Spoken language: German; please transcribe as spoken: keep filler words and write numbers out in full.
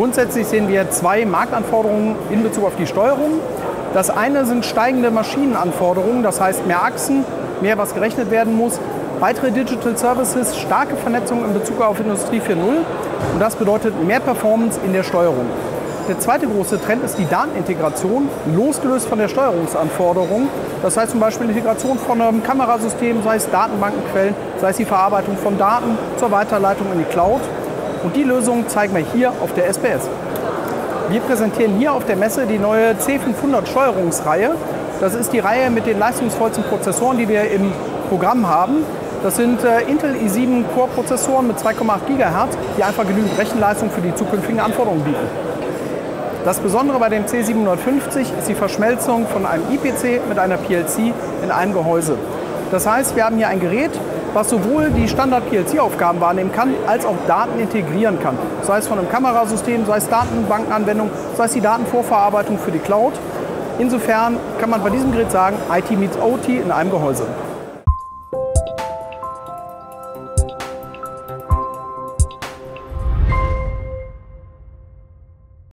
Grundsätzlich sehen wir zwei Marktanforderungen in Bezug auf die Steuerung. Das eine sind steigende Maschinenanforderungen, das heißt mehr Achsen, mehr was gerechnet werden muss. Weitere Digital Services, starke Vernetzung in Bezug auf Industrie vier Punkt null und das bedeutet mehr Performance in der Steuerung. Der zweite große Trend ist die Datenintegration, losgelöst von der Steuerungsanforderung. Das heißt zum Beispiel Integration von einem Kamerasystem, sei es Datenbankenquellen, sei es die Verarbeitung von Daten zur Weiterleitung in die Cloud. Und die Lösung zeigen wir hier auf der S B S. Wir präsentieren hier auf der Messe die neue C fünfhundert Steuerungsreihe. Das ist die Reihe mit den leistungsvollsten Prozessoren, die wir im Programm haben. Das sind äh, Intel i sieben Core-Prozessoren mit zwei Komma acht Gigahertz, die einfach genügend Rechenleistung für die zukünftigen Anforderungen bieten. Das Besondere bei dem C siebenhundertfünfzig ist die Verschmelzung von einem I P C mit einer P L C in einem Gehäuse. Das heißt, wir haben hier ein Gerät, was sowohl die Standard-P L C-Aufgaben wahrnehmen kann, als auch Daten integrieren kann. Sei es von einem Kamerasystem, sei es Datenbankenanwendung, sei es die Datenvorverarbeitung für die Cloud. Insofern kann man bei diesem Gerät sagen, I T meets O T in einem Gehäuse.